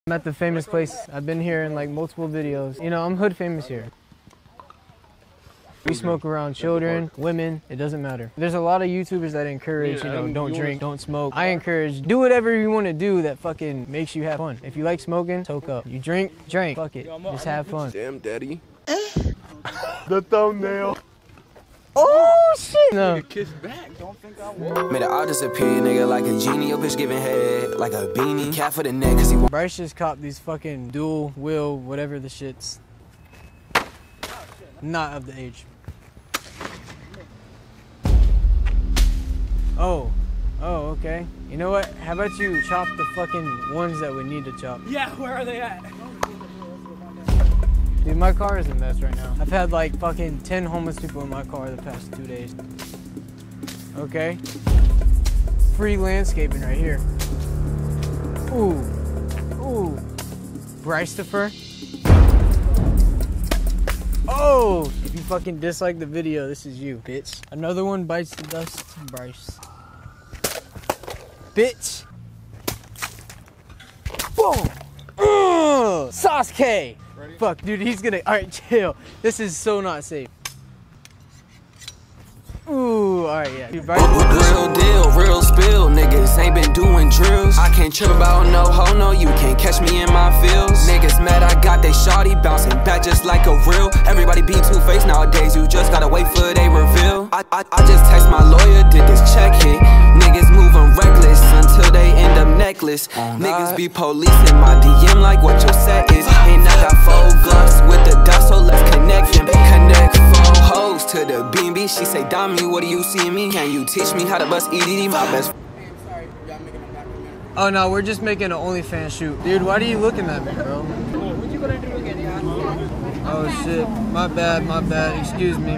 I'm at the famous place. I've been here in like multiple videos. You know, I'm hood famous here. We smoke around children, women, it doesn't matter. There's a lot of YouTubers that encourage, you know, don't drink, don't smoke. I encourage, do whatever you want to do that fucking makes you have fun. If you like smoking, toke up. You drink, fuck it, just have fun. Damn, daddy. The thumbnail. Oh shit! No. Kiss back. Don't think I will. Made it all disappear, nigga, like a genie. Your bitch giving head like a beanie. Cat for the neck, cause he Bryce just copped these fucking dual wheel, whatever the shits. Not of the age. Oh, okay. You know what? How about you chop the fucking ones that we need to chop? Yeah, where are they at? Dude, my car is a mess right now. I've had like fucking 10 homeless people in my car the past 2 days. Okay. Free landscaping right here. Ooh. Bryce-topher. Oh! If you fucking dislike the video, this is you, bitch. Another one bites the dust, Bryce. Bitch! Boom! Sasuke! Ready? Fuck, dude, he's gonna. Alright, chill. This is so not safe. Ooh, alright, yeah. Dude, real deal, real spill. Niggas ain't been doing drills. I can't trip about no hoe, no, you can't catch me in my fields. Niggas mad, I got they shawty bouncing back just like a real. Everybody be two-faced nowadays, you just gotta wait for they reveal. I just text my lawyer, did this check hit. Niggas moving reckless until they end up necklace. Niggas be policing my DM like what your set is. And I got 4 Glocks with the dot, so let's connect them. Connect 4 hoes to the BB. She say, Dami, what do you see in me? Can you teach me how to bust EDD? My best. Oh no, we're just making an OnlyFans shoot. Dude, why are you looking at me, bro? What you gonna do again? Oh shit, my bad, excuse me.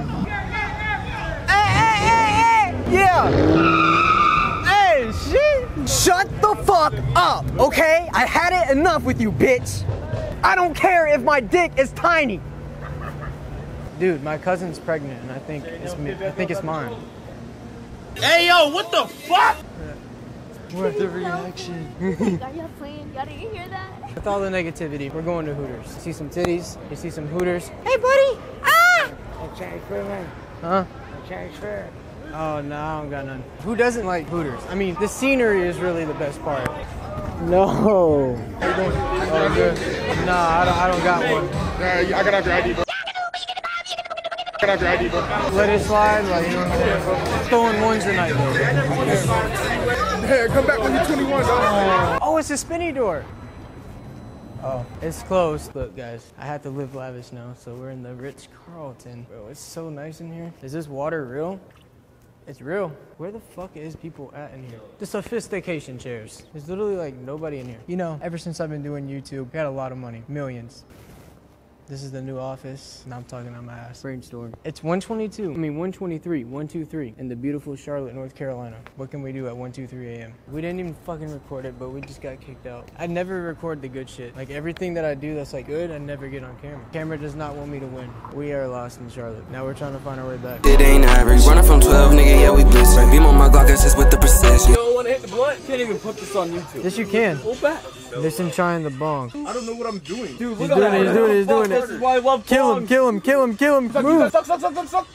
Hey! Yeah! Hey, shit! Shut the fuck up, okay? I had it enough with you, bitch. I don't care if my dick is tiny. Dude, my cousin's pregnant and I think it's mine. Hey yo, what the fuck? What the reaction? Y'all playing? Y'all didn't hear that? With all the negativity, we're going to Hooters. You see some titties, you see some Hooters. Hey, buddy! Ah! Huh? Oh, no, I don't got none. Who doesn't like Hooters? I mean, the scenery is really the best part. No. Oh, good. Nah, I don't got one. I gotta have your ID, bro. Let it slide, like, you know what I'm saying? Throwing ones tonight, though. Hey, come back when you're 21, dog. Oh, it's a spinny door. Oh, it's closed. Look, guys, I had to live lavish now, so we're in the Ritz-Carlton. Bro, it's so nice in here. Is this water real? It's real. Where the fuck is people at in here? The sophistication chairs. There's literally like nobody in here. You know, ever since I've been doing YouTube, I got a lot of money, millions. This is the new office. Now I'm talking on my ass. Brainstorm. It's 123, 123 in the beautiful Charlotte, North Carolina. What can we do at 1:23 a.m.? We didn't even fucking record it, but we just got kicked out. I never record the good shit. Like everything that I do that's like good, I never get on camera. Camera does not want me to win. We are lost in Charlotte. Now we're trying to find our way back. It ain't average. Running from 12, nigga, yeah, we blitz. Beam on my Glock, assist with the precision. You don't wanna hit the blunt? Can't even put this on YouTube. Yes, you can. Pull back. Listen, trying the bong. I don't know what I'm doing. Dude, He's doing it. This is why I love Kill him. Move. Suck. Was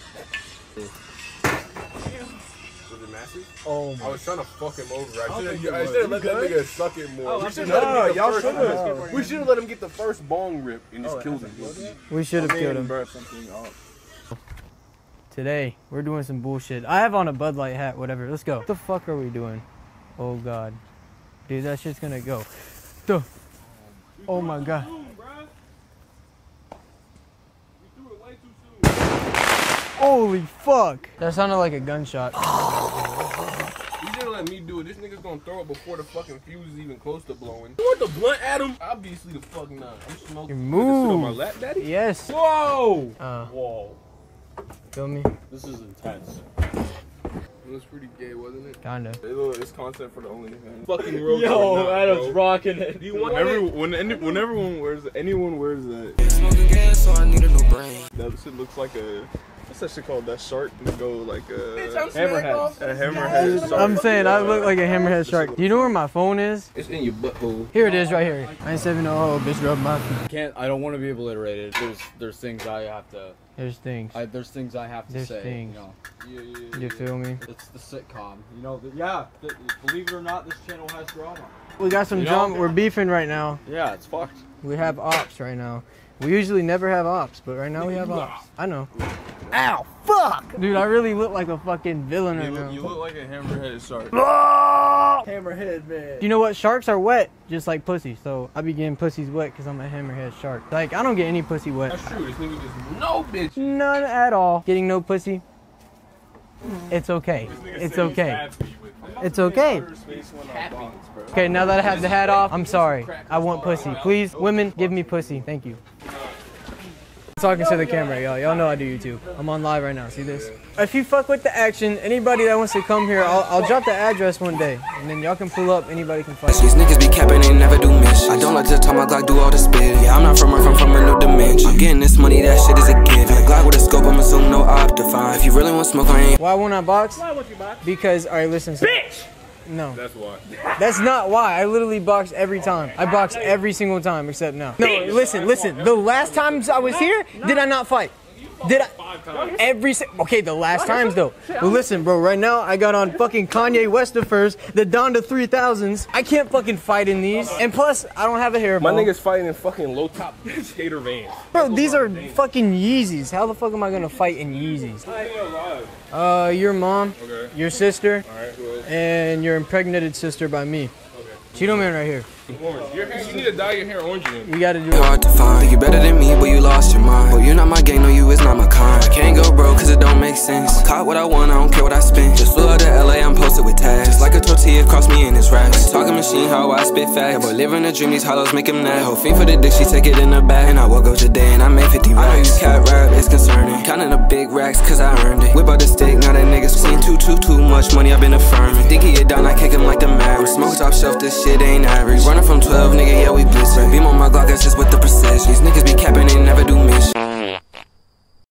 it massive? Oh I was trying to fuck him over. I should have let that nigga suck it more. We should have let him get the first bong rip and just killed him. We should have killed him. Today, we're doing some bullshit. I have on a Bud Light hat, whatever. Let's go. What the fuck are we doing? Oh, God. Dude, that shit's gonna go. Duh. Oh, my God. Holy fuck. That sounded like a gunshot. You didn't let me do it. This nigga's gonna throw it before the fucking fuse is even close to blowing. You want the blunt, Adam? Obviously the fuck not. I'm smoking. Move. Sit on my lap, daddy? Yes. Whoa! Whoa. Feel me? This is intense. It was pretty gay, wasn't it? Kinda. It's content for the OnlyFans. Fucking road. Yo, Adam's rocking it. Do you want whenever anyone wears that. Smoking gas, so I need a new brain. That shit looks like a what's that shit called? That shark to go like Hammerhead. a hammerhead shark. I'm saying I look like a hammerhead shark. Do you know where my phone is? It's in your butthole. Here it is, right here. 970, bitch, rub my feet. I don't want to be obliterated. There's things I have to. There's things. There's things I have to There's say. things. You know. You feel me? It's the sitcom. You know. Believe it or not, this channel has drama. We got some drama. We're beefing right now. Yeah, it's fucked. We have ops right now. We usually never have ops, but right now we have ops. I know. Ow, fuck! Dude, I really look like a fucking villain right now. You look like a hammerhead shark. Hammerhead man. You know what? Sharks are wet, just like pussy. So I be getting pussies wet because I'm a hammerhead shark. Like, I don't get any pussy wet. That's true. This nigga just no bitch. None at all. Getting no pussy. It's okay. It's okay. It's okay. Okay, now that I have the hat off, I'm sorry. I want pussy. Please, women, give me pussy. Thank you. Talking to the camera, y'all. Y'all know I do YouTube. I'm on live right now. See this? If you fuck with the action, anybody that wants to come here, I'll drop the address one day, and then y'all can pull up. Anybody can fight. These niggas be capping, they never do missions. I don't like to talk my Glock, do all the spit. Yeah, I'm not from Earth, I'm from a new dimension. I'm getting this money, that shit is a gift. A Glock with a scope, I'ma zoom, no optifine. If you really want smoke, I ain't. Why won't I box? Why won't you box? Because, alright, listen. Bitch! No. That's why. That's not why. I literally box every time. I box every single time except now. No, listen. The last times I was here, did I not fight? Did I? Okay, the last times though. But listen, bro, right now I got on fucking Kanye West the first, the Donda 3000s. I can't fucking fight in these. And plus, I don't have a hairball. My nigga's fighting in fucking low top skater vans. Bro, these are fucking Yeezys. How the fuck am I gonna fight in Yeezys? Your mom, your sister, and your impregnated sister by me. Cheeto Man right here. You need to dye your hair orange again. You gotta do Hard to find. You better than me, but you lost your mind. But you're not my gang, no, you is not my kind. I can't go broke, cause it don't make sense. Caught what I want, I don't care what I spend. Just flew out to LA, I'm posted with tags. Just like a tortilla, cross me in his racks. Talking machine, how I spit facts. Yeah, but living a dream, these hollows make him mad. Whole fiend for the dick, she take it in the back. And I woke up today and I made 50 racks. I know you cat rap, it's concerning. Counting the big racks, cause I earned it. Whip out the stick, now that nigga's seen too much money, I've been affirming. Think he get down, I kick him like the Mavericks. Smoke top shelf, this shit ain't average. Running from 12, nigga, yeah, we blitzing. Beam on my Glock, that's just with the precision. These niggas be capping, they never do mission.